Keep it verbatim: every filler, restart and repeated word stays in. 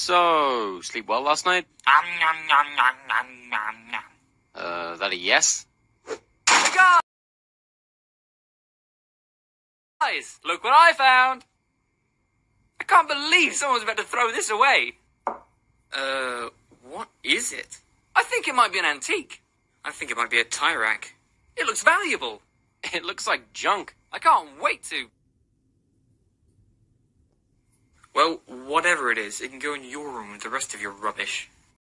So, sleep well last night? Um, nom, nom, nom, nom, nom, nom. Uh, that a yes? Guys, look what I found! I can't believe someone's about to throw this away. Uh, what is it? I think it might be an antique. I think it might be a tie rack. It looks valuable. It looks like junk. I can't wait to. Well, whatever it is, it can go in your room with the rest of your rubbish.